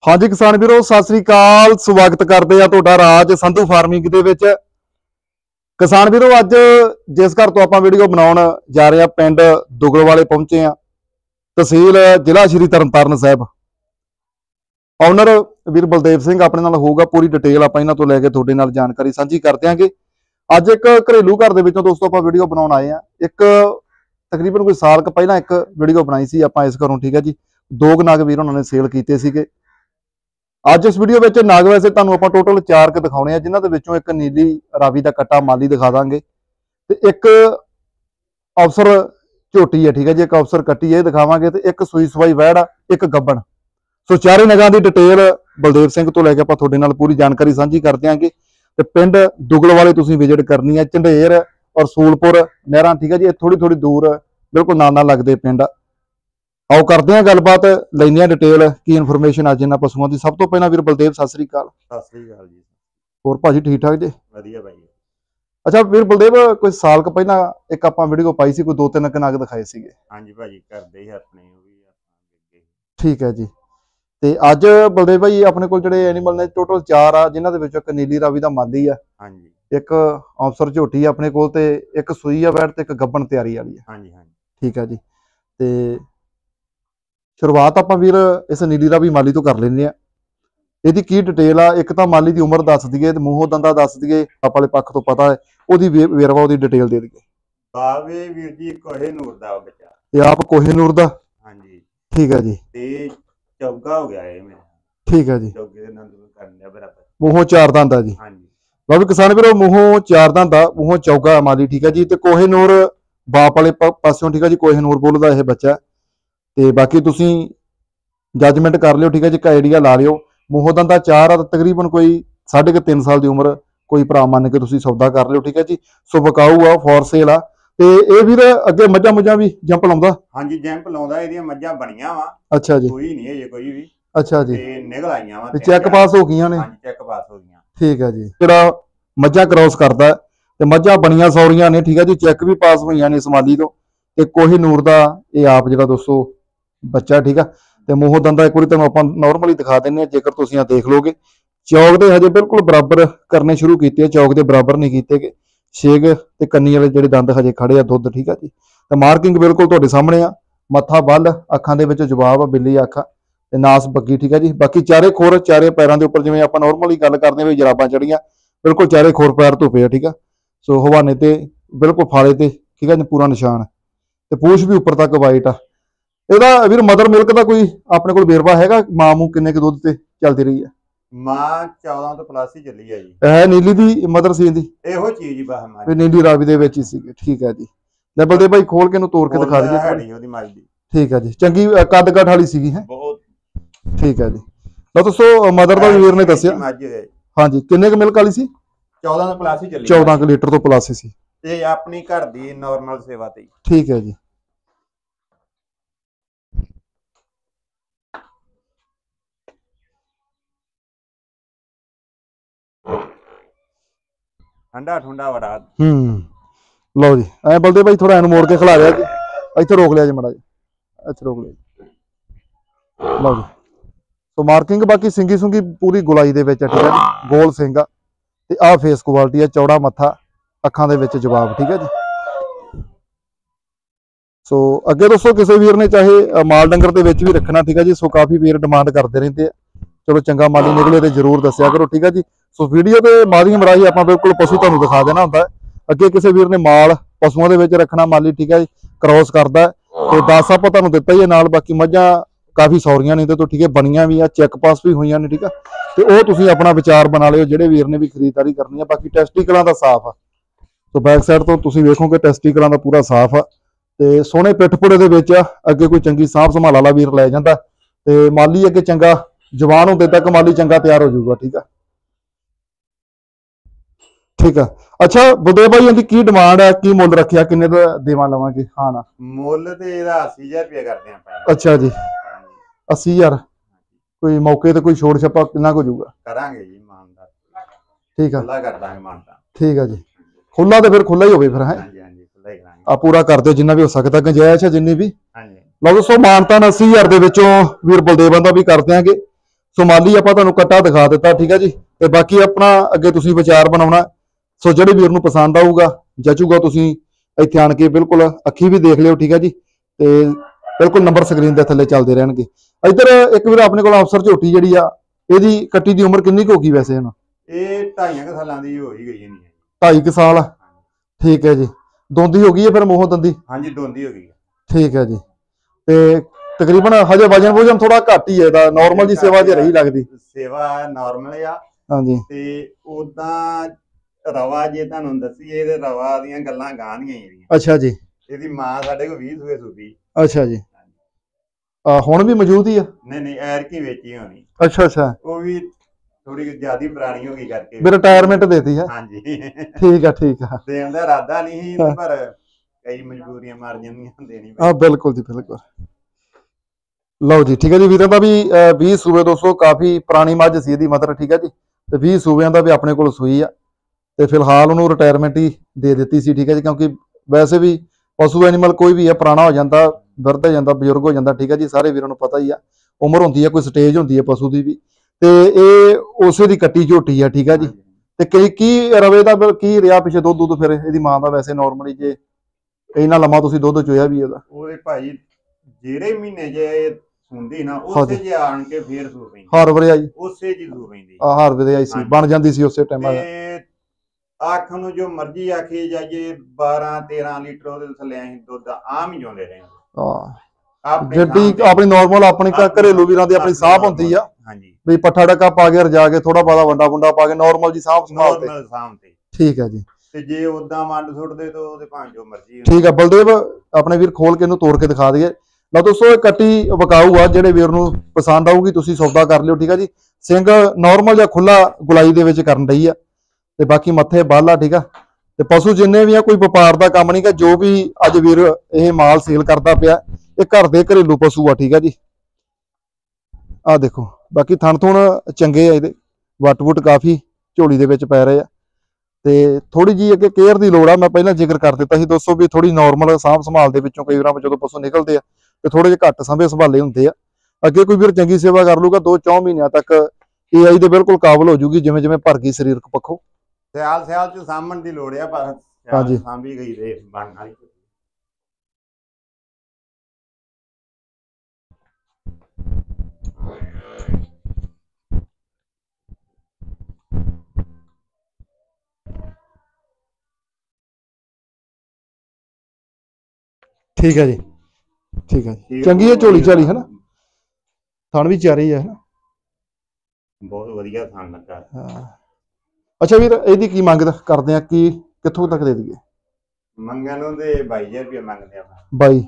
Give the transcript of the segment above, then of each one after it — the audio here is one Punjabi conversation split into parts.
हाँ जी किसान वीरो सत श्री अकाल। स्वागत करते हैं तुहाडा राज संधू फार्मिंग दे विच। किसान वीरो अज जिस घर तो आपां वीडियो बनाउण जा रहे हैं पिंड दुगलवाले पहुंचे हैं, तहसील जिला श्री तरनतारन साहब। ओनर वीर बलदेव सिंह अपने नाल होगा, पूरी डिटेल आपां इन्हां तों लैके तुहाडे नाल जानकारी साझी कर देंगे। अज एक घरेलू घर दे विचों दोस्तों आपां वीडियो बनाउण आए हैं। एक तकरीबन कोई साल क पहलां एक वीडियो बनाई सी आपां इस घरों, ठीक है जी। दो नाग वीर उन्होंने सेल कीते सीगे। अज इस वीडियो में नाग वैसे तुहानूं आपां टोटल 4 क दिखाउणे आ, जिन्हां दे विचों एक नीली रावी का कट्टा माली दिखा दांगे ते एक अफसर झोटी है, ठीक है जी। एक अफसर कट्टी है दिखावांगे ते एक सूई सवाई वैड़ आ, एक गब्बन। सो चारे नगां दी डिटेल बलदेव सिंह तो लैके आपां तुहाडे नाल पूरी जानकारी साझी कर देंगे। ते पिंड दुगलवाले तुसीं विजिट करनी है, झंडेर और सूलपुर नहरां, ठीक है जी। थोड़ी थोड़ी दूर बिल्कुल नाल लगदे पिंड। आओ करते हैं गलबात, लैंदे हैं डिटेल की इन्फॉर्मेशन अज इन्हां पशुओं की। सब तो पहला वीर बलदेव सत श्री अकाल। सत श्री अकाल जी। होर भाजी ठीक ठाक जी? वधिया भाई। अच्छा वीर बलदेव, कोई साल क पहला एक आपां वीडियो पाई सी, कोई 2-3 नग दिखाए सीगे। हाँ जी भाजी, करदे ही अपने ठीक है जी। ते अज बलदेव भाई अपने कोल जिहड़े एनीमल ने टोटल 4 आ, जिन्हां दे विचों एक नीली रावी दा माली आ। हाँ जी। एक अफसर झोटी आ अपने कोल, ते एक सूई आ वैड़ ते एक गब्बन तैयारी वाली है। हाँ जी। हाँ जी। ठीक है जी। ते शुरुआत आपां वीर इस नीली रावी माली तो कर लैंदे आ। ਇਹਦੀ ਕੀ ਡਿਟੇਲ ਆ? ਇੱਕ ਤਾਂ ਮਾਲੀ ਦੀ ਉਮਰ ਦੱਸ ਦਈਏ ਤੇ ਮੂੰਹੋਂ ਦੰਦਾ ਦੱਸ ਦਈਏ, ਆਪ ਵਾਲੇ ਪੱਖ ਤੋਂ ਪਤਾ ਹੈ ਉਹਦੀ ਵੇਰਵਾ, ਉਹਦੀ ਡਿਟੇਲ ਦੇ ਦਈਏ। ਬਾਵੇ ਵੀਰ ਜੀ ਕੋਹੇਨੂਰ ਦਾ ਬੱਚਾ। ਇਹ ਆਪ ਕੋਹੇਨੂਰ ਦਾ? ਹਾਂਜੀ। ਠੀਕ ਹੈ ਜੀ। ਤੇ ਚੌਗਾ ਹੋ ਗਿਆ ਇਹ ਮੇਰਾ। ਠੀਕ ਹੈ ਜੀ। ਚੌਗੇ ਦੇ ਨਾਲ ਕਰਨਿਆ ਬਰਾਬਰ। ਮੂੰਹੋਂ 4 ਦੰਦ ਆ ਜੀ। ਹਾਂਜੀ। ਲਓ ਵੀ ਕਿਸਾਨ ਵੀਰੋ, ਮੂੰਹੋਂ 4 ਦੰਦ ਆ, ਮੂੰਹੋਂ ਚੌਗਾ ਮਾਲੀ, ਠੀਕ ਹੈ ਜੀ। ਤੇ ਕੋਹੇਨੂਰ ਬਾਪ ਵਾਲੇ ਪਾਸਿਓਂ, ਠੀਕ ਹੈ ਜੀ, ਕੋਹੇਨੂਰ ਬੋਲਦਾ ਇਹ ਬੱਚਾ। ਤੇ ਬਾਕੀ ਤੁਸੀਂ ਜੱਜਮੈਂਟ ਕਰ ਲਿਓ, ਠੀਕ ਹੈ ਜੀ, ਇੱਕ ਆਈਡੀਆ ਲਾ ਲਿਓ। ਮੂੰਹੋਂ ਦੰਦਾ 4 ਆ, ਤਕਰੀਬਨ ਕੋਈ 3.5 ਸਾਲ ਦੀ ਉਮਰ, ਕੋਈ ਭਰਾ ਮੰਨ ਕੇ ਤੁਸੀਂ ਸੌਦਾ ਕਰ ਲਿਓ, ਠੀਕ ਹੈ ਜੀ। ਸੋ ਵਿਕਾਊ ਆ, ਫੋਰ ਸੇਲ ਆ। ਤੇ ਇਹ ਵੀਰ ਅੱਗੇ ਮੱਝਾਂ ਮੁੱਝਾਂ ਵੀ ਜੰਪ ਲਾਉਂਦਾ? ਹਾਂਜੀ, ਜੰਪ ਲਾਉਂਦਾ। ਇਹਦੀਆਂ ਮੱਝਾਂ ਬਣੀਆਂ ਵਾ। ਅੱਛਾ ਜੀ। ਕੋਈ ਨਹੀਂ ਹੈ ਕੋਈ ਵੀ। ਅੱਛਾ ਜੀ। ਤੇ ਨਿਕਲ ਆਈਆਂ ਵਾ, ਤੇ ਚੈੱਕ ਪਾਸ ਹੋ ਗਈਆਂ ਨੇ? ਹਾਂਜੀ, ਚੈੱਕ ਪਾਸ ਹੋ ਗਈਆਂ। ਠੀਕ ਹੈ ਜੀ। ਜਿਹੜਾ ਮੱਝਾਂ ਕ੍ਰੋਸ ਕਰਦਾ ਤੇ ਮੱਝਾਂ ਬਣੀਆਂ ਸੌਰੀਆਂ ਨੇ, ਠੀਕ ਹੈ ਜੀ, ਚੈੱਕ ਵੀ ਪਾਸ ਹੋਈਆਂ ਨੇ ਇਸ ਮਾਲੀ ਤੋਂ। ਤੇ ਕੋਹੀਨੂਰ ਦਾ ਇਹ ਆਪ ਜਿਹੜਾ ਦੋਸਤੋ ਬੱਚਾ, ਠੀਕ ਆ। ਤੇ ਮੂੰਹੋਂ ਦੰਦਾ ਇੱਕ ਵਾਰੀ ਤੁਹਾਨੂੰ ਆਪਾਂ ਨੋਰਮਲੀ ਦਿਖਾ ਦਿੰਦੇ ਹਾਂ, ਜੇਕਰ ਤੁਸੀਂ ਆ ਦੇਖ ਲੋਗੇ। ਚੌਕ ਦੇ ਹਜੇ ਬਿਲਕੁਲ ਬਰਾਬਰ ਕਰਨੇ ਸ਼ੁਰੂ ਕੀਤੇ ਆ, ਚੌਕ ਦੇ ਬਰਾਬਰ ਨਹੀਂ ਕੀਤੇ ਗਏ। ਛੇਗ ਤੇ ਕੰਨੀ ਵਾਲੇ ਜਿਹੜੇ ਦੰਦ ਹਜੇ ਖੜੇ ਆ, ਦੁੱਧ, ਠੀਕ ਆ ਜੀ। ਤੇ ਮਾਰਕਿੰਗ ਬਿਲਕੁਲ ਤੁਹਾਡੇ ਸਾਹਮਣੇ ਆ। ਮੱਥਾ ਬੱਲ, ਅੱਖਾਂ ਦੇ ਵਿੱਚ ਜਵਾਬ ਆ, ਬਿੱਲੀ ਅੱਖ ਤੇ ਨਾਸ ਬੱਗੀ, ਠੀਕ ਆ ਜੀ। ਬਾਕੀ ਚਾਰੇ ਖੋਰ, ਚਾਰੇ ਪੈਰਾਂ ਦੇ ਉੱਪਰ ਜਿਵੇਂ ਆਪਾਂ ਨੋਰਮਲੀ ਗੱਲ ਕਰਦੇ ਹਾਂ ਵੀ ਜਰਾਬਾਂ ਚੜੀਆਂ, ਬਿਲਕੁਲ ਚਾਰੇ ਖੋਰ ਪੈਰ ਧੁੱਪੇ ਆ, ਠੀਕ ਆ। ਸੋ ਹਵਾਨੇ ਤੇ ਬਿਲਕੁਲ ਫਾਲੇ ਤੇ, ਠੀਕ ਆ ਜੀ, ਪੂਰਾ ਨਿਸ਼ਾਨ। ਤੇ ਪੂਛ ਵੀ ਉੱਪਰ ਤੱਕ ਵਾਈਟ ਆ। ਇਹਦਾ ਵੀਰ ਮਦਰ ਮਿਲਕ ਦਾ ਕੋਈ ਆਪਣੇ ਕੋਲ ਵੇਰਵਾ ਹੈਗਾ? ਮਾਂ ਮੂੰਹ ਕਿੰਨੇ ਕੁ ਦੁੱਧ ਤੇ ਚੱਲਦੀ ਰਹੀ ਹੈ? ਮਾਂ 14 ਤੋਂ ਪਲੱਸ ਹੀ ਚੱਲੀ ਹੈ ਜੀ। ਇਹ ਨੀਲੀ ਦੀ ਮਦਰ ਸੀ ਦੀ? ਇਹੋ ਚੀਜ਼ ਹੀ ਬਾਹ ਮਾਂ ਵੀ ਨੀਲੀ ਰਾਵੀ ਦੇ ਵਿੱਚ ਹੀ ਸੀਗੇ। ਠੀਕ ਹੈ ਜੀ। ਲੈਵਲ ਦੇ ਭਾਈ ਖੋਲ ਕੇ ਨੂੰ ਤੋੜ ਕੇ ਦਿਖਾ ਦਈਏ। ਉਹਦੀ ਮਾਂ ਦੀ ਠੀਕ ਹੈ ਜੀ। ਚੰਗੀ ਕੱਦ ਕਾਠ ਵਾਲੀ ਸੀਗੀ ਹੈ? ਬਹੁਤ। ਠੀਕ ਹੈ ਜੀ। ਲਓ ਦੋਸਤੋ, ਮਦਰ ਦਾ ਵੀਰ ਨੇ ਦੱਸਿਆ। ਹਾਂਜੀ, ਕਿੰਨੇ ਕੁ ਮਿਲਕ ਵਾਲੀ ਸੀ? 14 ਤੋਂ ਪਲੱਸ ਹੀ ਚੱਲੀ। 14 ਕੁ ਲੀਟਰ ਤੋਂ ਪਲੱਸ ਸੀ। ਤੇ ਆਪਣੀ ਘਰ ਦੀ ਨਾਰਮਲ ਸੇਵਾ ਤੇ। ਠੀਕ ਹੈ ਜੀ। ਠੰਡਾ ਠੰਡਾ ਵੜਾ। ਲਓ ਜੀ, ਐ ਬਲਦੇ ਭਾਈ ਥੋੜਾ ਇਹਨੂੰ ਮੋੜ ਕੇ ਖਿਲਾ ਲਿਆ ਜੀ। ਇੱਥੇ ਰੋਕ ਲਿਆ ਜੀ ਮੜਾ ਜੀ, ਇੱਥੇ ਰੋਕ ਲਿਆ ਜੀ। ਲਓ ਜੀ। ਸੋ ਮਾਰਕਿੰਗ ਬਾਕੀ ਸਿੰਗੀ ਸੁੰਗੀ ਪੂਰੀ ਗੁਲਾਈ ਦੇ ਵਿੱਚ ਆ, ਠੀਕ ਹੈ ਜੀ। ਗੋਲ ਸਿੰਘ ਆ ਤੇ ਆਹ ਫੇਸ ਕੁਆਲਿਟੀ ਆ, ਚੌੜਾ ਮੱਥਾ, ਅੱਖਾਂ ਦੇ ਵਿੱਚ ਜਵਾਬ, ਠੀਕ ਹੈ ਜੀ। ਸੋ ਅੱਗੇ ਦੋਸਤੋ ਕਿਸੇ ਵੀਰ ਨੇ ਚਾਹੇ ਮਾਲ ਡੰਗਰ ਦੇ ਵਿੱਚ ਵੀ ਰੱਖਣਾ, ਠੀਕ ਹੈ ਜੀ। ਸੋ ਕਾਫੀ ਵੀਰ ਡਿਮਾਂਡ ਕਰਦੇ ਰਹਿੰਦੇ ਆ। ਚਲੋ ਚੰਗਾ ਮਾਲੀ ਨਿਕਲੇ ਤੇ ਜ਼ਰੂਰ ਦੱਸਿਆ ਕਰੋ, ਠੀਕ ਹੈ ਜੀ। ਸੋ ਵੀਡੀਓ ਦੇ ਮਾਧਿਅਮ ਰਾਹੀਂ ਆਪਾਂ ਬਿਲਕੁਲ ਪਸ਼ੂ ਤੁਹਾਨੂੰ ਦਿਖਾ ਦੇਣਾ ਹੁੰਦਾ ਹੈ। ਅੱਗੇ ਕਿਸੇ ਵੀਰ ਨੇ ਮਾਲ ਪਸ਼ੂਆਂ ਦੇ ਵਿੱਚ ਰੱਖਣਾ ਮਾਲੀ, ਠੀਕ ਹੈ ਜੀ, ਕ੍ਰੋਸ ਕਰਦਾ ਤੇ 10 ਆਪਾਂ ਤੁਹਾਨੂੰ ਦਿੱਤਾ ਹੀ ਹੈ ਨਾਲ। ਬਾਕੀ ਮੱਝਾਂ ਕਾਫੀ ਸੌਰੀਆਂ ਨੇ ਤੇ ਤੋਂ, ਠੀਕ ਹੈ, ਬਣੀਆਂ ਵੀ ਆ, ਚੈੱਕ ਪਾਸ ਵੀ ਹੋਈਆਂ ਨੇ, ਠੀਕ ਆ। ਤੇ ਉਹ ਤੁਸੀਂ ਆਪਣਾ ਵਿਚਾਰ ਬਣਾ ਲਿਓ ਜਿਹੜੇ ਵੀਰ ਨੇ ਵੀ ਖਰੀਦਦਾਰੀ ਕਰਨੀ ਆ। ਬਾਕੀ ਟੈਸਟੀਕਲਾਂ ਦਾ ਸਾਫ਼ ਆ। ਸੋ ਬੈਕ ਸਾਈਡ ਤੋਂ ਤੁਸੀਂ ਵੇਖੋਗੇ ਟੈਸਟੀਕਲਾਂ ਦਾ ਪੂਰਾ ਸਾਫ਼ ਆ ਤੇ ਸੋਹਣੇ ਪਿੱਠਪੁੜੇ ਦੇ ਵਿੱਚ ਆ। ਅੱਗੇ ਕੋਈ ਚੰਗੀ ਸਾਂਭ ਸੰਭਾਲ ਵਾਲਾ ਵੀਰ ਲੈ ਜਾਂਦਾ ਤੇ ਮਾਲੀ ਅੱਗੇ ਚੰਗਾ ਜਵਾਨ ਹੁੰਦੇ ਤੱਕ ਮਾਲੀ ਚੰਗਾ ਤਿਆਰ ਹੋ ਜਾਊਗਾ, ਠੀਕ ਆ। ਠੀਕ ਆ। ਅੱਛਾ ਬਲਦੇਵ ਭਾਈ, ਇਹਦੀ ਕੀ ਡਿਮਾਂਡ ਹੈ, ਕੀ ਮੁੱਲ ਰੱਖਿਆ, ਕਿੰਨੇ ਦਾ ਦੇਵਾਂ ਲਵਾਂਗੇ? ਹਾਂ ਨਾ ਮੁੱਲ ਤੇ ਇਹਦਾ 80000 ਰੁਪਏ ਕਰਦੇ ਆਪਾਂ। ਅੱਛਾ ਜੀ। 80000 ਕੋਈ ਮੌਕੇ ਤੇ ਕੋਈ ਛੋੜ ਛੱਪਾ ਕਿੰਨਾ ਕੁ ਜਾਊਗਾ? ਕਰਾਂਗੇ ਜੀ ਮਾਨਦਾਰ। ਠੀਕ ਆ, ਖੁੱਲਾ ਕਰ ਦਾਂਗੇ ਮਾਨਦਾਰ। ਠੀਕ ਆ ਜੀ। ਖੁੱਲਾ ਤੇ ਫਿਰ ਖੁੱਲਾ ਹੀ ਹੋਵੇ ਫਿਰ, ਹੈ? ਹਾਂਜੀ ਹਾਂਜੀ, ਖੁੱਲਾ ਹੀ ਕਰਾਂਗੇ। ਆ ਪੂਰਾ ਕਰ ਦਿਓ ਜਿੰਨਾ ਵੀ ਹੋ ਸਕਦਾ, ਗੁੰਜਾਇਸ਼ ਹੈ ਜਿੰਨੀ ਵੀ। ਹਾਂਜੀ। ਲਓ ਦੋਸਤੋ, ਮਾਨਤਾਨ 80000 ਦੇ ਵਿੱਚੋਂ ਵੀਰ ਬਲਦੇਵਾਂ ਦਾ ਵੀ ਕਰ ਦਿਆਂਗੇ। ਸੋਮਾਲੀ ਆਪਾਂ ਤੁਹਾਨੂੰ ਕੱਟਾ ਦਿਖਾ ਦਿੱਤਾ, ਠੀਕ ਹੈ ਜੀ। ਤੇ ਬਾਕੀ ਆਪਣਾ ਅੱਗੇ ਤੁਸੀਂ ਵਿਚਾਰ ਬਣਾਉਣਾ। ਸੋ ਜਿਹੜੇ ਵੀਰ ਨੂੰ ਪਸੰਦ ਆਊਗਾ, ਜਚੂਗਾ, ਤੁਸੀਂ ਇੱਥੇ ਆਣ ਕੇ ਬਿਲਕੁਲ ਅੱਖੀ ਵੀ ਦੇਖ ਲਿਓ, ਠੀਕ ਹੈ ਜੀ। ਤੇ ਬਿਲਕੁਲ ਨੰਬਰ ਸਕਰੀਨ ਦੇ ਥੱਲੇ ਚੱਲਦੇ ਰਹਿਣਗੇ। ਇੱਧਰ ਇੱਕ ਵੀਰ ਆਪਣੇ ਕੋਲ ਅਫਸਰ ਝੋਟੀ ਜਿਹੜੀ ਆ, ਇਹਦੀ ਕੱਟੀ ਦੀ ਉਮਰ ਕਿੰਨੀ ਕੁ ਹੋ ਗਈ ਵੈਸੇ ਹੁਣ? ਇਹ 2.5 ਸਾਲਾਂ ਦੀ ਹੋ ਹੀ ਗਈ ਨਹੀਂ। 2.5 ਸਾਲ, ਠੀਕ ਹੈ ਜੀ। ਦੋਂਦੀ ਹੋ ਗਈ ਹੈ ਫਿਰ, ਮੋਹ ਦੰਦੀ? ਹਾਂਜੀ, ਦੋਂਦੀ ਹੋ ਗਈ। ਠੀਕ ਹੈ ਜੀ। ਤੇ ਤਕਰੀਬਨ ਹਜੇ ਵਜਨ ਥੋੜਾ ਘੱਟ ਹੀ ਹੈ ਇਹਦਾ, ਨਾਰਮਲ ਜੀ ਸੇਵਾ 'ਚ ਰਹੀ ਲੱਗਦੀ। ਸੇਵਾ ਨਾਰਮਲ ਆ। ਹਾਂਜੀ। ਤੇ ਉਦਾਂ ਰਵਾ ਜੇ ਤੁਹਾਨੂੰ ਦੱਸੀਏ ਤੇ ਰਵਾ ਦੀਆਂ ਗੱਲਾਂ ਗਾਂ ਦੀਆਂ ਜਿਹੜੀਆਂ। ਅੱਛਾ ਜੀ। ਇਹਦੀ ਮਾਂ ਸਾਡੇ ਕੋਲ 20 ਸੂਏ ਸੂਪੀ। ਅੱਛਾ ਜੀ। ਹੁਣ ਵੀ ਮੌਜੂਦ ਹੀ ਆ? ਨਹੀਂ, ਐਰਕੀ ਵੇਚੀ ਹੋਣੀ। ਅੱਛਾ। ਉਹ ਵੀ ਥੋੜੀ ਜਿਆਦਾ ਪੁਰਾਣੀ ਹੋ ਗਈ ਕਰਕੇ ਵੀ ਰਿਟਾਇਰਮੈਂਟ ਦੇਤੀ ਹੈ? ਹਾਂਜੀ। ਠੀਕ ਆ। ਦੇਣ ਦਾ ਇਰਾਦਾ ਨਹੀਂ ਸੀ, ਪਰ ਕਈ ਮਜਬੂਰੀਆਂ ਮਾਰ ਜਾਂਦੀਆਂ, ਦੇਣੀ ਹਾਂ ਬਿਲਕੁਲ ਜੀ, ਬਿਲਕੁਲ। ਲਓ ਜੀ, ਠੀਕ ਹੈ ਜੀ। ਵੀਰਾਂ ਦਾ ਵੀ 20 ਸੂਬੇ ਦੋਸਤੋ, ਕਾਫੀ ਪੁਰਾਣੀ ਮੱਝ ਸੀ ਇਹਦੀ ਮਦਰ, ਠੀਕ ਹੈ ਜੀ। ਤੇ 20 ਸੂਬਿਆਂ ਦਾ ਵੀ ਆਪਣੇ ਕੋਲ ਸੂਈ ਆ। ਤੇ ਫਿਲਹਾਲ ਉਹਨੂੰ ਰਿਟਾਇਰਮੈਂਟ ਹੀ ਦੇ ਦਿੱਤੀ ਸੀ, ਠੀਕ ਹੈ ਜੀ। ਕਿਉਂਕਿ ਵੈਸੇ ਵੀ ਪਸ਼ੂ ਐਨੀਮਲ ਕੋਈ ਵੀ ਹੈ, ਪੁਰਾਣਾ ਹੋ ਜਾਂਦਾ, ਵਿਰਧ ਹੋ ਜਾਂਦਾ, ਬਜ਼ੁਰਗ ਹੋ ਜਾਂਦਾ, ਠੀਕ ਹੈ ਜੀ। ਸਾਰੇ ਵੀਰਾਂ ਨੂੰ ਪਤਾ ਹੀ ਆ, ਉਮਰ ਹੁੰਦੀ ਹੈ, ਕੋਈ ਸਟੇਜ ਹੁੰਦੀ ਹੈ ਪਸ਼ੂ ਦੀ ਵੀ। ਤੇ ਇਹ ਉਸੇ ਦੀ ਕੱਟੀ ਝੋਟੀ ਆ, ਠੀਕ ਹੈ ਜੀ। ਤੇ ਕੀ ਰਵੇ ਦਾ ਕੀ ਰਿਹਾ ਪਿੱਛੇ ਦੁੱਧ ਫਿਰ ਇਹਦੀ ਮਾਂ ਦਾ ਵੈਸੇ ਨਾਰਮਲੀ, ਜੇ ਇੰਨਾ ਲੰਮਾ ਤੁਸੀਂ ਦੁੱਧ ਚੋਇਆ ਵੀ ਇਹਦਾ? ਉਹਦੇ ਭਾਈ ਜਿਹੜੇ ਮਹੀਨੇ ਜੇ ਸੁਣਦੀ ਨਾ, ਉਸੇ ਜੇ ਆਣ ਕੇ ਫੇਰ ਸੂ ਪੈਂਦੀ। ਹਰ ਵਰਿਆ ਜੀ? ਉਸੇ ਜੀ ਸੂ ਪੈਂਦੀ। ਹਰ ਵਰਿਆ ਸੀ, ਬਣ ਜਾਂਦੀ ਸੀ ਉਸੇ ਟਾਈਮ। ਤੇ ਅੱਖ ਨੂੰ ਜੋ ਮਰਜ਼ੀ ਆਖੀ ਜਾਈਏ, 12-13 ਲੀਟਰ ਉਹਦੇ ਥੱਲੇ ਅਸੀਂ ਦੁੱਧ ਆਮ ਹੀ ਜਾਂਦੇ ਰਹੇ। ਜੱਡੀ ਆਪਣੀ ਨਾਰਮਲ, ਆਪਣੀ ਘਰੇਲੂ ਵੀਰਾਂ ਦੀ ਆਪਣੀ ਸਾਂਭ ਹੁੰਦੀ ਆ। ਹਾਂਜੀ। ਵੀ ਪੱਠਾ ਡੱਕਾ ਪਾ ਕੇ ਰਜਾ ਕੇ, ਥੋੜਾ ਬਹੁਤਾ ਵੰਡਾ ਪਾ ਕੇ ਨਾਰਮਲ ਜੀ ਸਾਂਭ ਸੰਭਾਲ ਤੇ। ਠੀਕ ਹੈ ਜੀ। ਤੇ ਜੇ ਉਦਾਂ ਵੰਡ ਸੁੱਟਦੇ ਤਾਂ ਉਹਦੇ ਭਾਂ ਜੋ ਮਰਜ਼ੀ। ਠੀਕ ਆ ਬਲਦੇਵ, ਆਪਣੇ ਵੀਰ ਖੋਲ ਕੇ ਇਹਨੂੰ ਤੋੜ ਕੇ ਦਿਖਾ ਦਈਏ। ਲਓ ਦੋਸਤੋ, ਇਹ ਕੱਟੀ ਵਿਕਾਊ ਆ, ਜਿਹੜੇ ਵੀਰ ਨੂੰ ਪਸੰਦ ਆਊਗੀ ਤੁਸੀਂ ਸੌਦਾ ਕਰ ਲਿਓ, ਠੀਕ ਆ ਜੀ। ਸਿੰਘ ਨਾਰਮਲ ਜਾਂ ਖੁੱਲਾ ਗੁਲਾਈ ਦੇ ਵਿੱਚ ਕਰਨ ਰਹੀ ਆ, ਤੇ ਬਾਕੀ ਮੱਥੇ ਬੱਲ ਆ, ਠੀਕ ਆ। ਤੇ ਪਸ਼ੂ ਜਿੰਨੇ ਵੀ ਆ, ਕੋਈ ਵਪਾਰ ਦਾ ਕੰਮ ਨਹੀਂ ਗਾ। ਜੋ ਵੀ ਅੱਜ ਵੀਰ ਇਹ ਮਾਲ ਸੇਲ ਕਰਦਾ ਪਿਆ, ਇਹ ਘਰ ਦੇ ਘਰੇਲੂ ਪਸ਼ੂ ਆ, ਠੀਕ ਆ ਜੀ। ਆਹ ਦੇਖੋ, ਬਾਕੀ ਥਣ ਥੁਣ ਚੰਗੇ ਆ ਇਹਦੇ, ਵੱਟ ਕਾਫੀ ਝੋਲੀ ਦੇ ਵਿੱਚ ਪੈ ਰਹੇ ਆ। ਤੇ ਥੋੜੀ ਜੀ ਅੱਗੇ ਕੇਅਰ ਦੀ ਲੋੜ ਆ, ਮੈਂ ਪਹਿਲਾਂ ਜ਼ਿਕਰ ਕਰ ਦਿੱਤਾ ਸੀ ਦੋਸਤੋ ਵੀ ਥੋੜੀ ਨਾਰਮਲ ਸਾਂਭ ਸੰਭਾਲ ਦੇ ਵਿੱਚੋਂ ਕਈ ਵਾਰ ਜਦੋਂ ਪਸ਼ੂ ਨਿਕਲਦੇ ਆ ਤੇ ਥੋੜੇ ਜਿਹੇ ਘੱਟ ਸੰਭਾਲੇ ਹੁੰਦੇ ਆ। ਅੱਗੇ ਕੋਈ ਵੀਰ ਚੰਗੀ ਸੇਵਾ ਕਰ ਲੂਗਾ, 2-4 ਮਹੀਨਿਆਂ ਤੱਕ AI ਦੇ ਬਿਲਕੁਲ ਕਾਬਲ ਹੋ ਜੂਗੀ, ਜਿਵੇਂ ਭਰ ਗਈ ਸਰੀਰਕ ਪੱਖੋਂ। ਸਿਆਲ ਚ ਸਾਂਭਣ ਦੀ ਲੋੜ ਆ, ਪਰ ਹਾਂਜੀ ਸਾਂਭੀ ਗਈ ਤੇ ਬਣਨ ਵਾਲੀ। ਠੀਕ ਹੈ ਜੀ, ਠੀਕ ਹੈ ਜੀ। ਚੰਗੀ ਹੈ ਝੋਲੀ ਝਾਲੀ, ਹੈ ਨਾ? ਥਣ ਵੀ ਚਾਰੇ ਹੈ, ਬਹੁਤ ਵਧੀਆ ਥਣ ਲੱਗਾ। ਹਾਂ। ਅੱਛਾ ਵੀਰ, ਇਹਦੀ ਕੀ ਮੰਗ ਕਰਦੇ ਆ, ਕੀ ਕਿੱਥੋਂ ਤੱਕ ਦੇ ਦਈਏ? ਮੰਗਣ ਨੂੰ ਤੇ 22,000 ਰੁਪਏ ਮੰਗਦੇ ਆ। 22?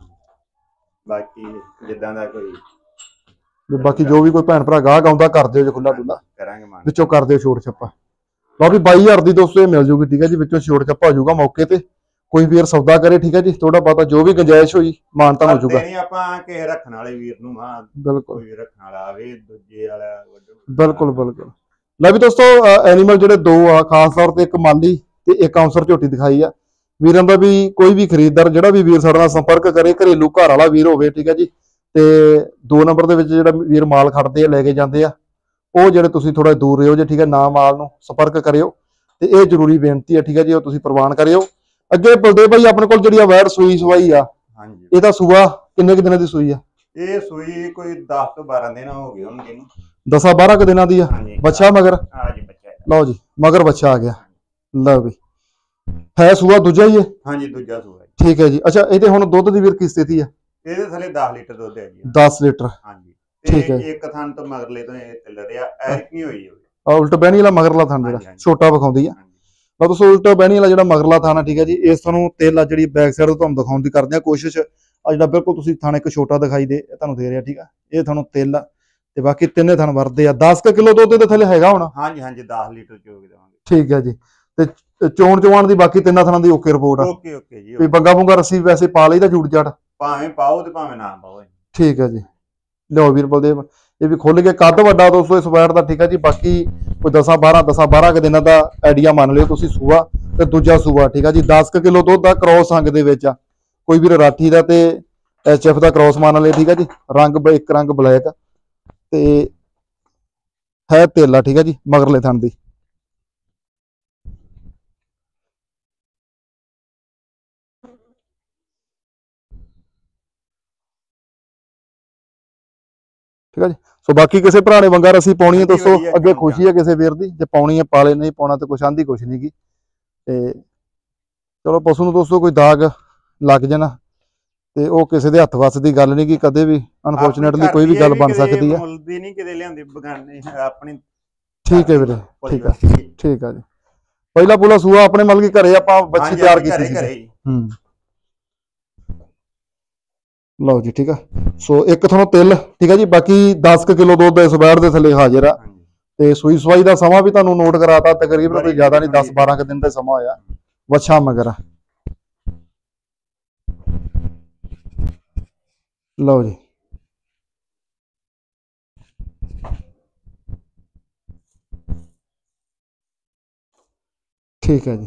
ਬਾਕੀ ਜਿੱਦਾਂ ਦਾ ਕੋਈ, ਬਾਕੀ ਜੋ ਵੀ ਕੋਈ ਭੈਣ ਭਰਾ ਗਾਹਕ ਆਉਂਦਾ ਕਰ ਦਿਓ ਜੇ ਖੁੱਲਾ ਡੁੱਲਾ, ਕਰਾਂਗੇ ਵਿੱਚੋਂ ਕਰ ਦਿਓ ਛੋਟ ਛੱਪਾ। ਬਾਕੀ 22,000 ਦੀ ਦੋਸਤੋ ਇਹ ਮਿਲ ਜੂਗੀ, ਠੀਕ ਹੈ ਜੀ। ਵਿੱਚੋਂ ਛੋਟ ਛੱਪਾ ਹੋ ਜਾਊਗਾ ਮੌਕੇ ਤੇ, ਕੋਈ ਵੀਰ ਸੌਦਾ ਕਰੇ, ਠੀਕ ਹੈ ਜੀ। ਥੋੜਾ ਬਹੁਤਾ ਜੋ ਵੀ ਗੁੰਜਾਇਸ਼ ਹੋਈ ਮਾਨਤਾ ਹੋ ਜਾਊਗਾ। ਨਹੀਂ ਆਪਾਂ ਕਿਸੇ ਰੱਖਣ ਵਾਲੇ ਵੀਰ ਨੂੰ, ਹਾਂ ਬਿਲਕੁਲ, ਕੋਈ ਰੱਖਣ ਵਾਲਾ ਆਵੇ, ਦੂਜੇ ਵਾਲਾ ਬਿਲਕੁਲ। ਲੈ ਵੀ ਦੋਸਤੋ, ਐਨੀਮਲ ਜਿਹੜੇ ਦੋ ਆ, ਖਾਸ ਤੌਰ ਤੇ ਇੱਕ ਮਾਲੀ ਤੇ ਇੱਕ ਅਫਸਰ ਝੋਟੀ ਦਿਖਾਈ ਆ। ਵੀਰਾਂ ਦਾ ਵੀ ਕੋਈ ਵੀ ਖਰੀਦਦਾਰ ਜਿਹੜਾ ਵੀ ਵੀਰ ਸਾਡੇ ਨਾਲ ਸੰਪਰਕ ਕਰੇ, ਘਰੇਲੂ ਘਰ ਵਾਲਾ ਵੀਰ ਹੋਵੇ, ਠੀਕ ਹੈ ਜੀ। ਤੇ 2 ਨੰਬਰ ਦੇ ਵਿੱਚ ਜਿਹੜਾ ਵੀਰ ਮਾਲ ਖੜਦੇ ਆ, ਲੈ ਕੇ ਜਾਂਦੇ ਆ, ਉਹ ਜਿਹੜੇ ਤੁਸੀਂ ਥੋੜਾ ਦੂਰ ਰਹੋ ਜੇ, ਠੀਕ ਹੈ। ਨਾ ਮਾਲ ਨੂੰ ਸੰਪਰਕ ਕਰਿਓ, ਤੇ ਇਹ ਜ਼ਰੂਰੀ ਬੇਨਤੀ ਹੈ, ਠੀਕ ਹੈ ਜੀ। ਉਹ ਤੁਸੀਂ ਪ੍ਰਵਾਨ ਕਰਿਓ। ਅੱਗੇ ਬਲਦੇਵ ਭਾਈ ਆਪਣੇ ਕੋਲ ਜਿਹੜੀ ਆ ਵੈੜ ਸੂਈ ਸਵਾਈ ਆ, ਹਾਂਜੀ, ਇਹਦਾ ਸੂਆ ਕਿੰਨੇ ਕੁ ਦਿਨਾਂ ਦੀ ਸੂਈ ਆ? ਇਹ ਸੂਈ ਕੋਈ 10 ਤੋਂ 12 ਦਿਨ ਹੋ ਗਏ ਹੋਣਗੇ ਨੂੰ। 10-12 ਕੁ ਦਿਨਾਂ ਦੀ ਆ। ਬੱਚਾ ਮਗਰ? ਹਾਂਜੀ, ਬੱਚਾ। ਲਓ ਜੀ, ਮਗਰ ਬੱਚਾ ਆ ਗਿਆ। ਲਓ ਵੀ, ਹੈ ਸੂਆ ਦੂਜਾ ਹੀ ਹੈ? ਹਾਂਜੀ, ਦੂਜਾ ਸੂਆ। ਠੀਕ ਹੈ ਜੀ। ਅੱਛਾ, ਇਹਦੇ ਹੁਣ ਦੁੱਧ ਦੀ ਵੀਰ ਕੀ ਸਥਿਤੀ ਆ? ਇਹਦੇ ਥੱਲੇ 10 ਲੀਟਰ ਦੁੱਧ ਹੈ ਜੀ। 10 ਲੀਟਰ? ਹਾਂਜੀ। ਠੀਕ ਹੈ। ਇੱਕ ਥਣ ਤੋਂ ਮਗਰਲੇ ਤੋਂ ਇਹ ਚੱਲ ਰਿਹਾ, ਐਰਕ ਨਹੀਂ ਹੋਈ ਉਲਟ ਬਹਿਣੀ ਵਾਲਾ ਮਗਰਲਾ ਥਣ ਜਿਹੜਾ ਛੋਟਾ ਵਿਖਾਉਂਦੀ ਆ। ਤਾਂ ਤੁਸੀਂ ਉਲਟ ਬਹਿਣੀ ਵਾਲਾ ਜਿਹੜਾ ਮਗਰਲਾ ਥਣ ਆ, ਠੀਕ ਹੈ ਜੀ। ਇਸ ਤੁਹਾਨੂੰ ਤੇਲ ਆ ਜਿਹੜੀ ਬੈਕ ਸਾਈਡ ਤੋਂ ਤੁਹਾਨੂੰ ਦਿਖਾਉਣ ਦੀ ਕਰਦੇ ਆ ਕੋਸ਼ਿਸ਼। ਆ ਜਿਹੜਾ ਬਿਲਕੁਲ ਤੁਸੀਂ ਥਣ ਇੱਕ ਛੋਟਾ ਦਿਖਾਈ ਦੇ ਤੁਹਾਨੂੰ ਦੇ ਰਿਹਾ, ਠੀਕ ਆ। ਇਹ ਤੁਹਾਨੂੰ ਤੇਲ ਆ, ਤੇ ਬਾਕੀ ਤਿੰਨੇ ਥਣ ਵਰਦੇ ਆ। 10 ਕਿਲੋ ਦੁੱਧ ਦੇ ਥੱਲੇ ਹੈਗਾ ਹੁਣ? ਹਾਂਜੀ, 10 ਲੀਟਰ ਚੋਗ ਦੇਵਾਂਗੇ। ਠੀਕ ਹੈ ਜੀ। ਤੇ ਚੋਣ ਚਵਾਣ ਦੀ ਬਾਕੀ ਤਿੰਨਾਂ ਥਣਾਂ ਦੀ ਓਕੇ ਰਿਪੋਰਟ ਆ? ਓਕੇ ਜੀ। ਵੀ ਬੰਗਾ ਬੁੰਗਾ ਰੱਸੀ ਵੈਸੇ ਪਾ ਲਈਦਾ ਝੂੜ ਝਾੜ? ਭਾਵੇਂ ਪਾਓ ਤੇ ਭਾਵੇਂ ਨਾ ਪਾਓ। ਠੀਕ ਹੈ ਜੀ। ਲਿਓ ਵੀਰ ਬਲਦੇਵ, ਇਹ ਵੀ ਖੁੱਲ ਕੇ ਕੱਦ ਵੱਡਾ ਦੋਸਤੋ ਇਸ ਵੈੜ ਦਾ, ਠੀਕ ਹੈ ਜੀ। ਬਾਕੀ ਕੋਈ 10-12 ਕੁ ਦਿਨਾਂ ਦਾ ਆਈਡੀਆ ਮੰਨ ਲਿਓ ਤੁਸੀਂ ਸੂਆ, ਤੇ ਦੂਜਾ ਸੂਆ, ਠੀਕ ਹੈ ਜੀ। 10 ਕਿਲੋ ਦੁੱਧ ਦਾ ਕ੍ਰੋਸ ਅੰਗ ਦੇ ਵਿੱਚ ਆ। ਕੋਈ ਵੀਰ ਰਾਠੀ ਦਾ ਤੇ HF ਦਾ ਕ੍ਰੋਸ ਮੰਨ ਲਏ, ਠੀਕ ਹੈ ਜੀ। ਰੰਗ ਇੱਕ ਰੰਗ ਬਲੈਕ, ਤੇ ਹੈ ਤੇਲਾ, ਠੀਕ ਹੈ ਜੀ, ਮਗਰਲੇ ਥਣ ਦੀ। ਠੀਕ ਹੈ ਜੀ। ਸੋ ਬਾਕੀ ਕਿਸੇ ਭਰਾ ਨੇ ਵੰਗਾ ਰਸੀ ਪਾਉਣੀ ਹੈ ਦੋਸਤੋ, ਅੱਗੇ ਖੁਸ਼ੀ ਹੈ ਕਿਸੇ ਵੀਰ ਦੀ, ਜੇ ਪਾਉਣੀ ਹੈ ਪਾਲੇ, ਨਹੀਂ ਪਾਉਣਾ ਤੇ ਕੁਛ ਆਂਦੀ ਕੁਛ ਨਹੀਂ ਗੀ। ਤੇ ਚਲੋ ਪਸ਼ੂ ਨੂੰ ਦੋਸਤੋ ਕੋਈ ਦਾਗ ਲੱਗ ਜਾਣਾ ਤੇ ਉਹ ਕਿਸੇ ਦੇ ਹੱਥ ਵੱਸ ਦੀ ਗੱਲ ਨਹੀਂ ਗੀ, ਕਦੇ ਵੀ ਅਨਫੋਰਚੂਨੇਟਲੀ ਕੋਈ ਵੀ ਗੱਲ ਬਣ ਸਕਦੀ ਹੈ। ਮੁੱਲਦੀ ਨਹੀਂ ਕਿਤੇ ਲਿਆਂਦੀ ਬਗਾਨੇ ਆਪਣੀ। ਠੀਕ ਹੈ ਵੀਰੇ, ਠੀਕ ਹੈ, ਠੀਕ ਹੈ ਜੀ। ਪਹਿਲਾ ਪੂਲਾ ਸੂਆ ਆਪਣੇ ਮਤਲਬ ਕਿ ਘਰੇ ਆਪਾਂ ਬੱਚੀ ਤਿਆਰ ਕੀਤੀ ਸੀ। ਲਓ ਜੀ, ਠੀਕ ਆ। ਸੋ ਇੱਕ ਤੁਹਾਨੂੰ ਤਿਲ, ਠੀਕ ਆ ਜੀ। ਬਾਕੀ 10 ਕਿਲੋ ਦੁੱਧ ਇਸ ਵੈੜ ਦੇ ਥੱਲੇ ਹਾਜ਼ਰ ਆ ਤੇ ਸੂਈ ਸਵਾਈ ਦਾ ਸਮਾਂ ਵੀ ਤੁਹਾਨੂੰ ਨੋਟ ਕਰਾਤਾ, ਤਕਰੀਬਨ ਕੋਈ ਜ਼ਿਆਦਾ ਨਹੀਂ, 10-12 ਕੁ ਦਿਨ ਦਾ ਸਮਾਂ ਹੋਇਆ। ਵੱਛਾ ਮਗਰ ਲਓ ਜੀ, ਠੀਕ ਹੈ ਜੀ।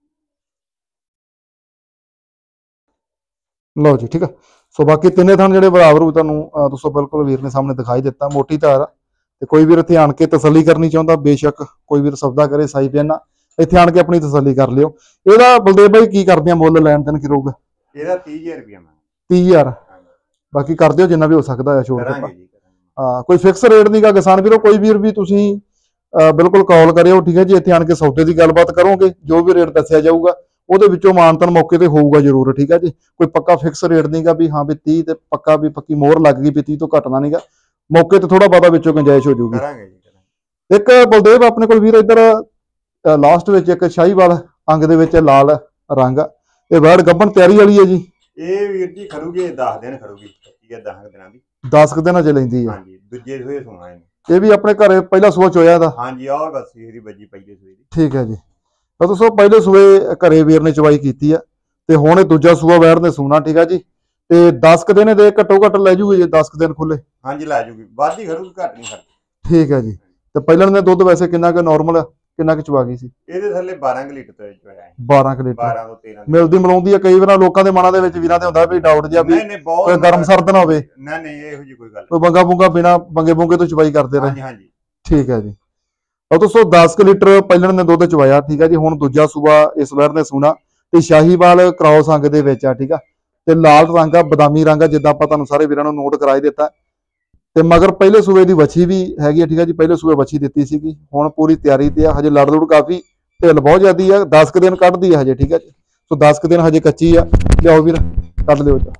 ਲਓ ਜੀ, ਠੀਕ ਆ। ਸੋ ਬਾਕੀ ਤਿੰਨੇ ਥਣ ਜਿਹੜੇ ਬਰਾਬਰ ਹੋ ਤੁਹਾਨੂੰ ਦੋਸਤੋ ਬਿਲਕੁਲ ਵੀਰ ਨੇ ਸਾਹਮਣੇ ਦਿਖਾਈ ਦਿੱਤਾ। ਮੋਟੀ ਧਾਰ ਤੇ ਕੋਈ ਵੀਰ ਇੱਥੇ ਆਣ ਕੇ ਤਸੱਲੀ ਕਰਨੀ ਚਾਹੁੰਦਾ, ਬੇਸ਼ੱਕ ਕੋਈ ਵੀਰ ਸੌਦਾ ਕਰੇ ਸਾਈ ਪੈਨਾ, ਇੱਥੇ ਆਣ ਕੇ ਆਪਣੀ ਤਸੱਲੀ ਕਰ ਲਿਓ। ਇਹਦਾ ਬਲਦੇਵ ਭਾਈ ਕੀ ਕਰਦੇ ਆ ਮੁੱਲ, ਲੈਣ ਦੇਣ ਕੀ ਰਹੂਗਾ? ਇਹਦਾ 30000 ਰੁਪਇਆ। 30000 ਬਾਕੀ ਕਰ ਦਿਓ ਜਿੰਨਾ ਵੀ ਹੋ ਸਕਦਾ ਹੈ ਛੋੜ ਕੇ। ਹਾਂ, ਕੋਈ ਫਿਕਸ ਰੇਟ ਨਹੀਂਗਾ ਕਿਸਾਨ ਵੀਰੋ। ਕੋਈ ਵੀਰ ਵੀ ਤੁਸੀਂ ਬਿਲਕੁਲ ਕਾਲ ਕਰਿਓ, ਠੀਕ ਹੈ ਜੀ। ਇੱਥੇ ਆਣ ਕੇ ਸੌਦੇ ਦੀ ਗੱਲਬਾਤ ਕਰੋਗੇ, ਜੋ ਵੀ ਰੇਟ ਦੱਸਿਆ ਜਾਊਗਾ ਉਹਦੇ ਵਿੱਚੋਂ ਮਾਨਤਨ ਮੌਕੇ ਤੇ ਹੋਊਗਾ ਜ਼ਰੂਰ, ਠੀਕ ਹੈ ਜੀ। ਕੋਈ ਪੱਕਾ ਫਿਕਸ ਰੇਟ ਨਹੀਂਗਾ ਵੀ ਹਾਂ ਵੀ 30 ਤੇ ਪੱਕਾ ਵੀ ਪੱਕੀ ਮੋਹਰ ਲੱਗ ਗਈ ਵੀ 30 ਤੋਂ ਘਟਣਾ ਨਹੀਂਗਾ, ਮੌਕੇ ਤੇ ਥੋੜਾ ਬਹੁਤਾ ਵਿੱਚੋਂ ਗੁੰਜਾਇਸ਼ ਹੋ ਜਾਊਗੀ। ਇੱਕ ਬਲਦੇਵ ਆਪਣੇ ਕੋਲ ਵੀਰ ਇੱਧਰ ਲਾਸਟ ਵਿੱਚ ਇੱਕ ਸ਼ਾਹੀਵਾਲ ਅੰਗ ਦੇ ਵਿੱਚ ਲਾਲ ਰੰਗ, ਇਹ ਵੈੜ ਗੱਭਣ ਤਿਆਰੀ ਵਾਲੀ ਹੈ ਜੀ। ਇਹ ਵੀਰ ਜੀ ਖੜੂਗੀ 10 ਦਿਨ ਖੜੂਗੀ, 10 ਦਿਨਾਂ ਦੀ। 10 ਦਿਨਾਂ ਚ ਲੈਂਦੀ ਹੈ। ਹਾਂਜੀ, ਦੂਜੇ ਸੂਏ ਸੋਣਾ ਇਹ ਵੀ ਆਪਣੇ ਘਰੇ ਪਹਿਲਾ ਸੂਆ ਚੋਇਆ ਇਹਦਾ। ਹਾਂਜੀ, ਆਹ ਬਸ ਇਹਦੀ ਬੱਜੀ ਪਹਿਲੇ ਸੂਏ ਦੀ। ਠੀਕ ਹੈ ਜੀ। ਤਾਂ ਦੋਸਤੋ ਪਹਿਲੇ ਸੂਏ ਘਰੇ ਵੀਰ ਨੇ ਚਵਾਈ ਕੀਤੀ ਆ ਤੇ ਹੁਣ ਇਹ ਦੂਜਾ ਸੂਆ ਵੈੜ ਨੇ ਸੂਣਾ, ਠੀਕ ਹੈ ਜੀ। ਤੇ 10 ਕ ਦਿਨ ਦੇ ਘੱਟੋ ਘੱਟ ਲੈ ਜੂਗੀ ਜੇ 10 ਕ ਦਿਨ ਖੁੱਲੇ। ਹਾਂਜੀ, ਲੈ ਜੂਗੀ, ਵੱਧ ਹੀ ਖੜੂਗੀ, ਘੱਟ ਨਹੀਂ ਖੜਦੀ। ਠੀਕ ਹੈ ਜੀ। ਤੇ ਪਹਿਲਾਂ ਨੇ ਦੁੱਧ ਵੈਸੇ ਕਿੰਨਾ ਕੁ ਨਾਰਮਲ ਕਿੰਨਾ ਕੁ ਚਵਾ ਗਈ ਸੀ? ਇਹਦੇ ਥੱਲੇ 12 ਲੀਟਰ ਤੋਂ ਚਵਾਇਆ। 12 ਲੀਟਰ 12 ਤੋਂ 13 ਮਿਲਦੀ ਮਿਲਾਉਂਦੀ ਆ। ਕਈ ਵਾਰ ਲੋਕਾਂ ਦੇ ਮਨਾਂ ਦੇ ਵਿੱਚ ਵੀਰਾਂ ਤੇ ਹੁੰਦਾ ਵੀ ਡਾਊਟ ਜਿਹਾ ਵੀ ਕੋਈ ਗਰਮ ਸਰਦ ਨਾ ਹੋਵੇ। ਨਹੀਂ ਨਹੀਂ, ਇਹੋ ਜੀ ਕੋਈ ਗੱਲ ਨਹੀਂ। ਕੋਈ ਬੰਗਾ ਬੁੰਗਾ ਬਿਨਾ ਬੰਗੇ ਬੁੰਗੇ ਤੋਂ ਚਵਾਈ ਕਰਦੇ ਰਹੇ। ਹਾਂਜੀ ਹਾਂਜੀ, ਠੀਕ ਹੈ ਜੀ। ਉਹ ਦੋਸਤੋ 10 ਲੀਟਰ ਪਹਿਲਣ ਨੇ ਦੁੱਧ ਚਵਾਇਆ, ਠੀਕ ਹੈ ਜੀ। ਹੁਣ ਦੂਜਾ ਸੂਆ ਇਸ ਵਾਰ ਨੇ ਸੂਣਾ ਤੇ ਸ਼ਾਹੀਵਾਲ ਕ੍ਰਾਸ ਅੰਗ ਦੇ ਵਿੱਚ ਆ, ਠੀਕ ਆ। ਤੇ ਲਾਲ ਰੰਗ ਆ, ਬਦਾਮੀ ਰੰਗ ਆ, ਜਿੱਦਾਂ ਆਪਾਂ ਤੁਹਾਨੂੰ ਸਾਰੇ ਵੀਰਾਂ ਨੂੰ ਨੋਟ ਕਰਾਈ ਦਿੱਤਾ। ਤੇ ਮਗਰ ਪਹਿਲੇ ਸੂਏ ਦੀ ਵੱਛੀ ਵੀ ਹੈਗੀ ਆ, ਠੀਕ ਹੈ ਜੀ। ਪਹਿਲੇ ਸੂਏ ਵੱਛੀ ਦਿੱਤੀ ਸੀਗੀ, ਹੁਣ ਪੂਰੀ ਤਿਆਰੀ ਤੇ ਆ। ਹਜੇ ਲੜ ਲੁੜ ਕਾਫੀ, ਢਿੱਲ ਬਹੁਤ ਜ਼ਿਆਦੀ ਆ। 10 ਕ ਦਿਨ ਕੱਢਦੀ ਆ ਹਜੇ, ਠੀਕ ਹੈ ਜੀ। ਸੋ 10 ਕ ਦਿਨ ਹਜੇ ਕੱਚੀ ਆ। ਲਿਆਓ ਵੀਰ ਕੱਢ ਲਿਓ ਜੀ।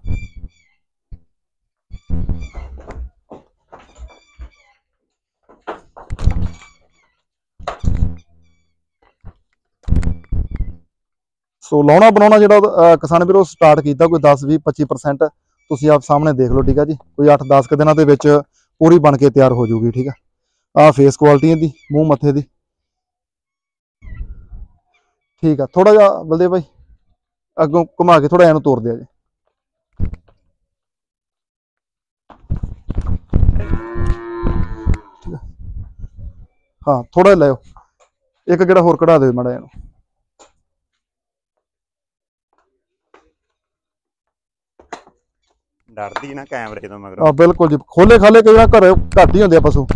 ਸੋ ਲਾਉਣਾ ਬਣਾਉਣਾ ਜਿਹੜਾ ਕਿਸਾਨ ਵੀਰੋ ਸਟਾਰਟ ਕੀਤਾ, ਕੋਈ 10-20-25% ਤੁਸੀਂ ਆਪ ਸਾਹਮਣੇ ਦੇਖ ਲਓ, ਠੀਕ ਹੈ ਜੀ। ਕੋਈ 8-10 ਦਿਨਾਂ ਦੇ ਵਿੱਚ ਪੂਰੀ ਬਣ ਕੇ ਤਿਆਰ ਹੋ ਜਾਊਗੀ, ਠੀਕ ਆ। ਆਹ ਫੇਸ ਕੁਆਲਿਟੀ ਦੀ, ਮੂੰਹ ਮੱਥੇ ਦੀ, ਠੀਕ ਆ। ਥੋੜਾ ਜਿਹਾ ਬਲਦੇਵ ਭਾਈ ਅੱਗੋਂ ਘੁਮਾ ਕੇ ਥੋੜਾ ਇਹਨੂੰ ਤੋੜ ਦਿਆ ਜੀ। ਠੀਕ ਆ, ਹਾਂ ਥੋੜਾ ਜਿਹਾ ਲਾਇਓ, ਇੱਕ ਗੇੜਾ ਹੋਰ ਕਢਾ ਦਿਓ ਮਾੜਾ ਇਹਨੂੰ। ਡਰਦੀ ਨਾ ਕੈਮਰੇ ਤੋਂ ਮਗਰ। ਆ ਬਿਲਕੁਲ ਜੀ, ਖੋਲੇ ਖਾਲੇ ਕਈ ਵਾਰ ਘਰੇ ਘੱਟ ਹੀ ਹੁੰਦੇ ਆ ਪਸ਼ੂ।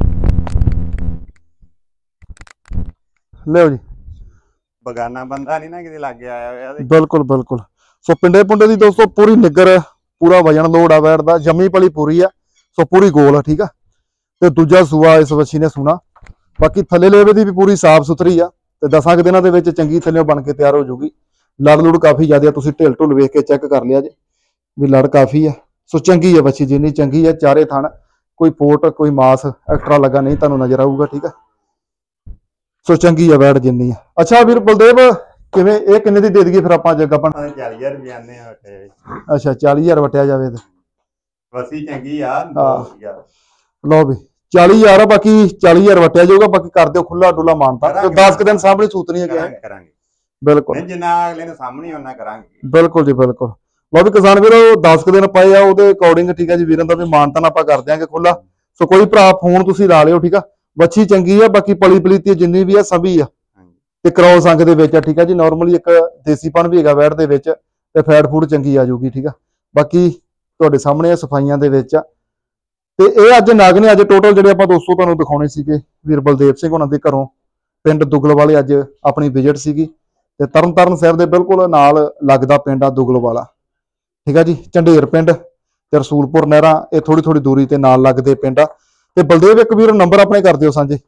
ਲਿਓ ਜੀ, ਬਗਾਨਾ ਬੰਦਾ ਨਹੀਂ ਨਾ ਕਿਤੇ ਲੱਗੇ ਆਇਆ ਹੋਇਆ। ਬਿਲਕੁਲ ਬਿਲਕੁਲ। ਸੋ ਪਿੰਡੇ ਪੁੰਡੇ ਦੀ ਦੋਸਤੋ ਪੂਰੀ ਨਿੱਗਰ, ਪੂਰਾ ਵਜਨ ਲੋੜ ਆ ਵੈੜ ਦਾ, ਜੰਮੀ ਪਲੀ ਪੂਰੀ ਆ। ਸੋ ਪੂਰੀ ਗੋਲ ਆ, ਠੀਕ ਆ। ਤੇ ਦੂਜਾ ਸੂਆ ਇਸ ਵੱਛੀ ਨੇ ਸੂਣਾ। ਬਾਕੀ ਥੱਲੇ ਲੇਵੇ ਦੀ ਵੀ ਪੂਰੀ ਸਾਫ ਸੁਥਰੀ ਆ ਤੇ 10 ਕੁ ਦਿਨਾਂ ਦੇ ਵਿੱਚ ਚੰਗੀ ਥੱਲੇ ਬਣ ਕੇ ਤਿਆਰ ਹੋ ਜੂਗੀ। ਲੜ ਲੁੜ ਕਾਫੀ ਜ਼ਿਆਦਾ, ਤੁਸੀਂ ਢਿੱਲ ਢੁੱਲ ਵੇਖ ਕੇ ਚੈੱਕ ਕਰ ਲਿਆ ਜੇ ਵੀ ਲੜ ਕਾਫੀ ਆ। ਸੋ ਚੰਗੀ ਆ ਵੱਛੀ, ਜਿੰਨੀ ਚੰਗੀ ਆ। ਚਾਰੇ ਥਣ, ਕੋਈ ਪੋਟ ਕੋਈ ਮਾਸ ਐਕਸਟਰਾ ਲੱਗਾ ਨਹੀਂ ਤੁਹਾਨੂੰ ਨਜ਼ਰ ਆਊਗਾ, ਠੀਕ ਆ। ਸੋ ਚੰਗੀ ਆ ਵੈੜ ਜਿੰਨੀ ਆ। ਅੱਛਾ ਵੀਰ ਬਲਦੇਵ, ਕਿਵੇਂ ਇਹ ਕਿੰਨੇ ਦੀ ਦੇ ਦਈਏ ਫਿਰ ਆਪਾਂ ਜੱਗ ਆਪਾਂ? 40000 ਰੁਪਏ ਆਨੇ ਆ। ਅੱਛਾ 40000 ਵਟਿਆ ਜਾਵੇ ਤੇ ਵਸੀ ਚੰਗੀ ਆ। ਲਓ ਵੀ 40000 ਆ, ਬਾਕੀ 40000 ਵਟਿਆ ਜਾਊਗਾ। ਬਾਕੀ ਕਰ ਦਿਓ ਖੁੱਲਾ ਡੁੱਲਾ ਮਾਨਤਾ। 10 ਕੁ ਦਿਨ ਸਾਹਮਣੇ ਸੂਤਣੀ ਹੈ ਕਰਾਂਗੇ। ਬਿਲਕੁਲ, ਜਿੰਨਾ ਅਗਲੇ ਨੇ ਸਾਹਮਣੇ ਉਹਨਾਂ ਕਰਾਂਗੇ। ਬਿਲਕੁਲ ਜੀ ਬਿਲਕੁਲ। ਲਓ ਵੀ ਕਿਸਾਨ ਵੀਰੋ 10 ਕੁ ਦਿਨ ਪਏ ਆ, ਉਹਦੇ ਅਕੋਰਡਿੰਗ, ਠੀਕ ਆ ਜੀ। ਵੀਰਾਂ ਦਾ ਵੀ ਮਾਨਤਾਨ ਆਪਾਂ ਕਰ ਦਿਆਂਗੇ ਖੁੱਲਾ। ਸੋ ਕੋਈ ਭਰਾ ਫੋਨ ਤੁਸੀਂ ਲਾ ਲਿਓ, ਠੀਕ ਆ। ਵੱਛੀ ਚੰਗੀ ਆ, ਬਾਕੀ ਪਲੀ ਪਲੀਤੀ ਜਿੰਨੀ ਵੀ ਆ ਸਭੀ ਆ ਤੇ ਕ੍ਰੋਸ ਅੰਗ ਦੇ ਵਿੱਚ ਆ, ਠੀਕ ਆ ਜੀ। ਨਾਰਮਲੀ ਇੱਕ ਦੇਸੀਪਣ ਵੀ ਹੈਗਾ ਵੈੜ ਦੇ ਵਿੱਚ ਤੇ ਫੈਟ ਫੂਡ ਚੰਗੀ ਆ ਜੂਗੀ, ਠੀਕ ਆ। ਬਾਕੀ ਤੁਹਾਡੇ ਸਾਹਮਣੇ ਸਫਾਈਆਂ ਦੇ ਵਿੱਚ ਆ। ਤੇ ਇਹ ਅੱਜ ਨਗ ਨੇ ਅੱਜ ਟੋਟਲ ਜਿਹੜੇ ਆਪਾਂ 200 ਤੁਹਾਨੂੰ ਦਿਖਾਉਣੇ ਸੀਗੇ ਵੀਰ ਬਲਦੇਵ ਸਿੰਘ ਉਹਨਾਂ ਦੇ ਘਰੋਂ ਪਿੰਡ ਦੁਗਲਵਾਲੇ ਅੱਜ ਆਪਣੀ ਵਿਜ਼ਿਟ ਸੀਗੀ ਤੇ ਤਰਨਤਾਰਨ ਸਾਹਿਬ ਦੇ ਬਿਲਕੁਲ ਨਾਲ ਲੱਗਦਾ ਪਿੰਡ ਆ ਦੁਗਲਵਾਲਾ। ਠੀਕ ਆ ਜੀ, ਝੰਡੇਰ ਪਿੰਡ ਤੇ ਰਸੂਲਪੁਰ ਨਹਿਰਾਂ ਇਹ ਥੋੜੀ ਦੂਰੀ ਤੇ ਨਾਲ ਲੱਗਦੇ ਪਿੰਡ ਆ। ਤੇ ਬਲਦੇਵ ਇੱਕ ਵੀਰ ਨੰਬਰ ਆਪਣੇ ਕਰ ਦਿਓ ਸਾਂਝੇ।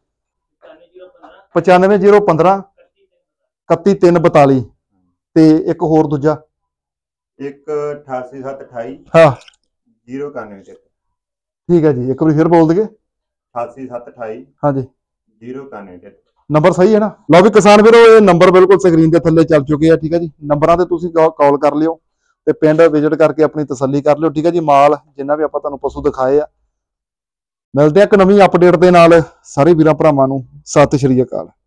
95015 31342 ਤੇ ਇੱਕ ਹੋਰ ਦੂਜਾ ਇੱਕ 88728 ਹਾਂ 091। ਠੀਕ ਹੈ ਜੀ, ਇੱਕ ਵਾਰੀ ਫਿਰ ਬੋਲ ਦਈਏ। 88728 ਹਾਂਜੀ 091। ਨੰਬਰ ਸਹੀ ਹੈ ਨਾ? ਲਓ ਵੀ ਕਿਸਾਨ ਵੀਰੋ, ਇਹ ਨੰਬਰ ਬਿਲਕੁਲ ਸਕਰੀਨ ਦੇ ਥੱਲੇ ਚੱਲ ਚੁੱਕੇ ਆ। ਠੀਕ ਹੈ ਜੀ, ਨੰਬਰਾਂ ਤੇ ਤੁਸੀਂ ਕਾਲ ਕਰ ਲਿਓ ਤੇ ਪਿੰਡ ਵਿਜ਼ਿਟ ਕਰਕੇ ਆਪਣੀ ਤਸੱਲੀ ਕਰ ਲਿਓ। ਠੀਕ ਹੈ ਜੀ, ਮਾਲ ਜਿੰਨਾ ਵੀ ਆਪਾਂ ਤੁਹਾਨੂੰ ਪਸ਼ੂ ਦਿਖਾਏ ਆ। ਮਿਲਦੇ ਆ ਇੱਕ ਨਵੀਂ ਅਪਡੇਟ ਦੇ ਨਾਲ। ਸਾਰੇ ਵੀਰਾਂ ਭਰਾਵਾਂ ਨੂੰ ਸਤਿ ਸ਼੍ਰੀ ਅਕਾਲ।